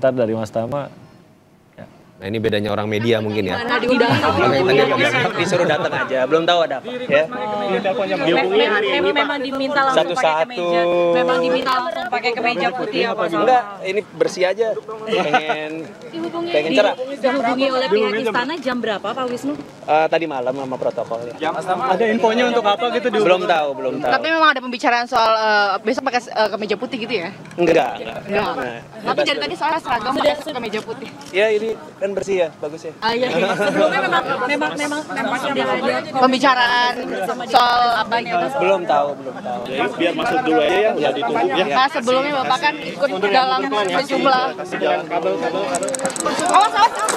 Ntar dari Mas Tama. Nah ini bedanya orang media mungkin ya. Mana diundang? Disuruh datang aja, belum tahu ada apa ya. Memang diminta langsung pakai kemeja. Memang diminta langsung pakai kemeja putih apa sama? Enggak, ini bersih aja. Pengen cerah. Dihubungi oleh pihak istana jam berapa Pak Wisnu? Tadi malam sama protokol ya. Ada infonya untuk apa gitu? Belum tahu. Tapi memang ada pembicaraan soal besok pakai kemeja putih gitu ya? Enggak. Tapi dari tadi soalnya seragam pakai kemeja putih. Ya ini kan bersih ya, bagus ya. Iya. Sebelumnya memang sudah ada Pembicaraan soal apa nih? Belum tahu. Jadi biar masuk dulu aja ya, udah ditunggu ya. Nah sebelumnya Bapak kan ikut dalam sejumlah. Kabel. Awas.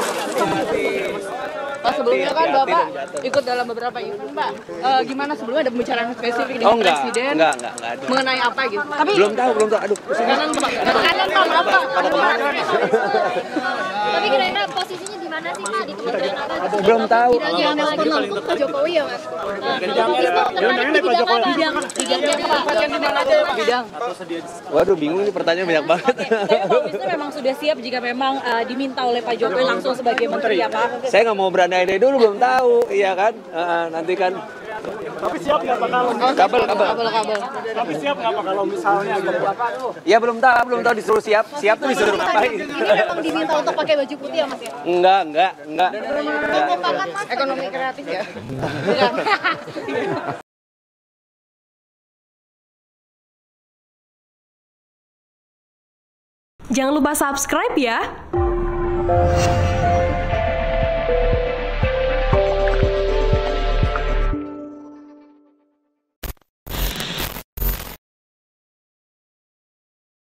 Pas sebelumnya kan Bapak ikut dalam beberapa event Pak. Gimana sebelumnya ada pembicaraan spesifik dengan Presiden? Enggak ada. Mengenai apa gitu? Tapi Belum tahu. Aduh. kanan Pak berapa? Tapi kira-kira posisinya di mana sih Pak? Di kementerian apa? Belum tahu. Bidangnya respon langsung Pak Jokowi ya Mas? Bidang. Waduh, bingung ini pertanyaan banyak banget. Tapi Pak Wisnu memang sudah siap jika memang diminta oleh Pak Jokowi langsung sebagai menteri ya Pak? Saya nggak mau berandai-andai dulu, belum tahu, iya kan? Nanti kan. Tapi siap nggak Pak kalau Kabel. Tapi siap nggak Pak kalau misalnya Ya belum tahu disuruh siap. Siap tuh disuruh ngapain? Ini memang diminta untuk pakai baju putih ya Mas ya? Enggak. Ekonomi kreatif ya. Jangan lupa subscribe ya.